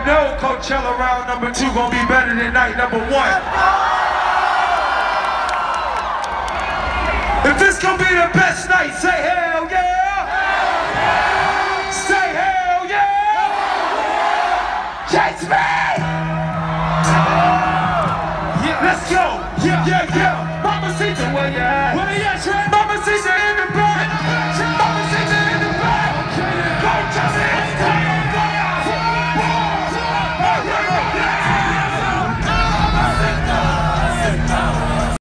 know Coachella round number 2 gonna be better than night number 1. If this gonna be the best night, say hell yeah! Say hell yeah! Chase me! Let's go! Yeah, yeah, yeah! Mamacita, where you at? Where you at, Trent? Mamacita in the